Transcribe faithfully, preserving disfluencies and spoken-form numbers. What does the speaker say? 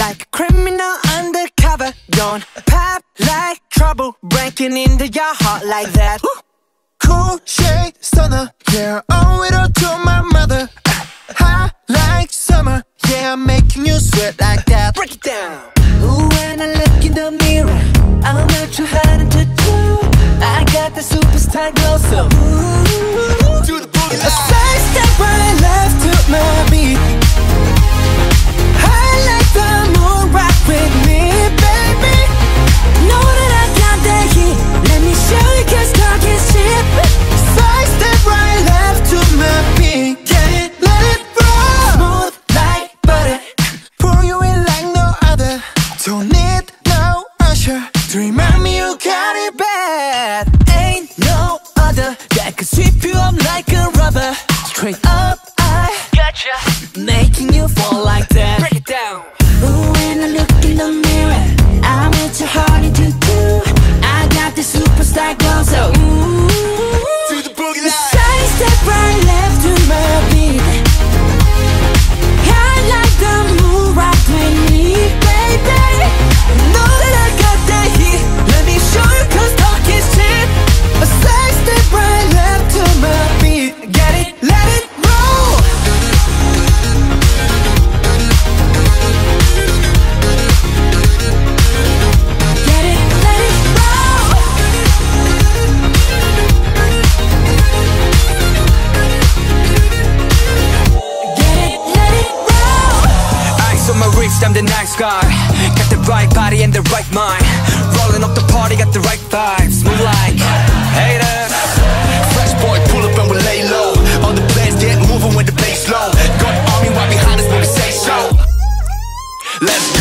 like a criminal undercover. Don't pop like trouble, breaking into your heart like that. Cool shade stunner, yeah, owe it all to my mother. Hot like summer, yeah, I'm making you sweat like that. Break it down. Ooh, when I look in the mirror, I'm not too hard to do. I got the superstar glow, so ooh, Do the boogie a side step right left to my beat. I like the moon, rock with me, baby. Know that I got that heat. Let me show you, cause talk is cheap. Side step right left to my beat. Get it, let it roll. Smooth like butter. Pour you in like no other. Don't need no usher to remind me you got it bad. Ain't no other that could sweep you up like a rubber. Straight up, I gotcha, making you fall like that. Break it down. Ooh, when I look in the mirror, I'm with your heart into two. I got the superstar glow, so ooh, Do the boogie line. side step right left to my beat. I like the move, rock with me, baby. Know that I got that heat. Let me show you, cause talk is cheap. A side step right left to my beat. Get it, let it roll. Get it, let it roll. Get it, let it roll. Ice on my wrist, I'm the nice guy. Got the right body and the right mind. Rolling up the party, got the right vibes. Move like haters. Fresh boy, pull up and we lay low. All the plans get moving when the bass low. Got the army right behind us when we say so. Let's go.